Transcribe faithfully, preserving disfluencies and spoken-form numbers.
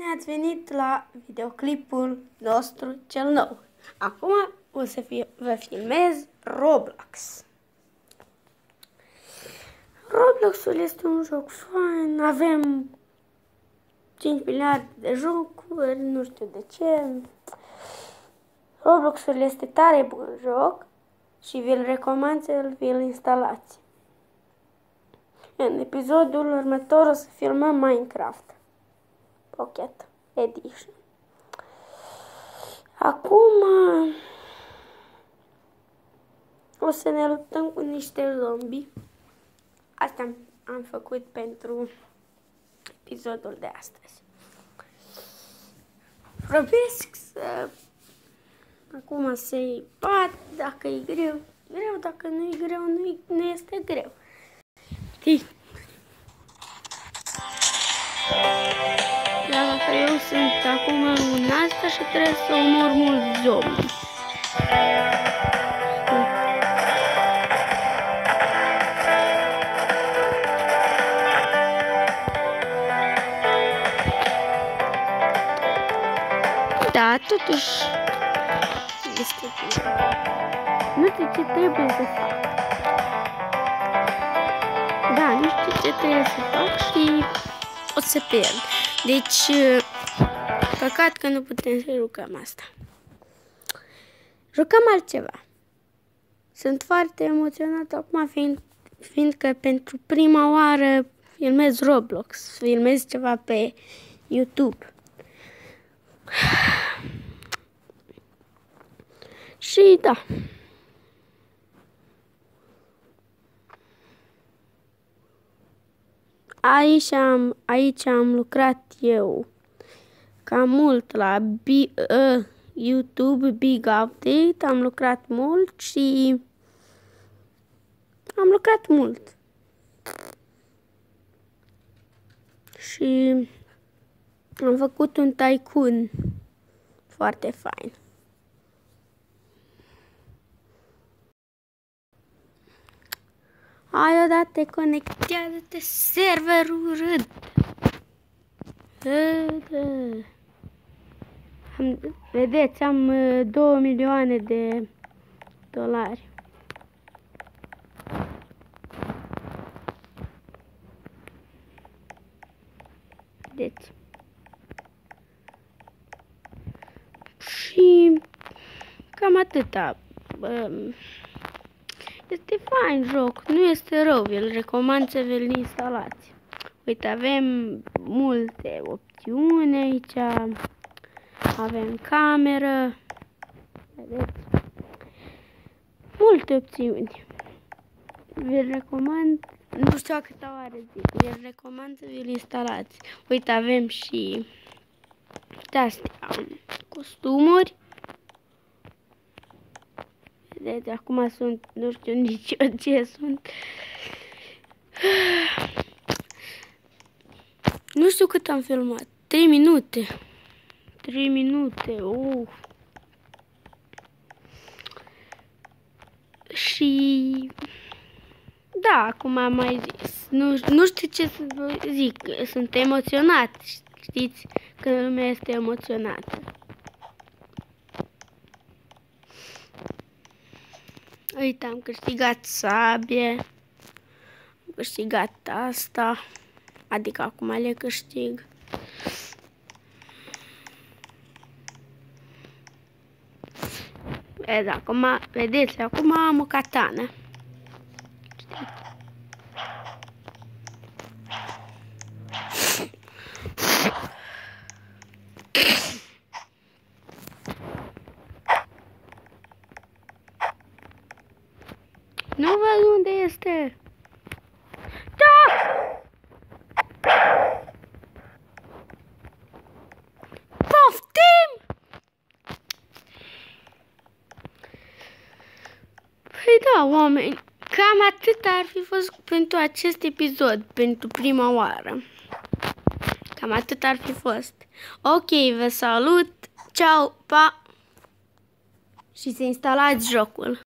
Bine ați venit la videoclipul nostru cel nou. Acum o să fie, vă filmez Roblox. Robloxul este un joc fain, avem cinci miliarde de jocuri, nu știu de ce. Robloxul este tare bun joc și vi-l recomand să vi-l instalați. În episodul următor o să filmăm Minecraft Pocket Edition. Acum o să ne luptăm cu niște zombi. Asta am, am făcut pentru episodul de astăzi. Probesc să acum să-i bat, dacă e greu, greu, dacă nu e greu, nu, nu este greu. Știi? Dacă eu sunt acum în asta și trebuie să omor mulți zombi. Da, totuși este bine. Nu știu ce trebuie să fac. Da, nu știu ce trebuie să fac și o să pierd. Deci, păcat că nu putem să jucăm asta. Jucăm altceva. Sunt foarte emoționat acum, fiind, fiindcă pentru prima oară filmez Roblox, filmez ceva pe YouTube. Și da. Aici am, aici am lucrat eu cam mult la B, uh, YouTube Big Update, am lucrat mult și am lucrat mult. Și am făcut un tycoon foarte fain. Hai odată, conectează-te, serverul râd. Am, vedeți, am două milioane de dolari. Vedeți. Și cam atâta. Este fain joc, nu este rău, vi-l recomand să vi-l instalați. Uite, avem multe opțiuni aici, avem cameră, vedeți, multe opțiuni. Vi-l recomand, nu știu câta oară zic, vi-l recomand să vi-l instalați. Uite, avem și de-astea costumuri. Vedeți, acum sunt, nu știu nici eu ce sunt. Nu știu cât am filmat. trei minute. trei minute. Uh. Și da, acum am mai zis. Nu, nu știu ce să vă zic. Sunt emoționat. Știți că lumea este emoționată. Uite, am câștigat sabie, am câștigat asta, adică acum le câștig. Vezi, acum, vedeți, acum am o katană. Nu văd unde este. Da! Poftim! Păi da, oameni, cam atât ar fi fost pentru acest episod, pentru prima oară. Cam atât ar fi fost. Ok, vă salut, ceau, pa! Și să instalați jocul.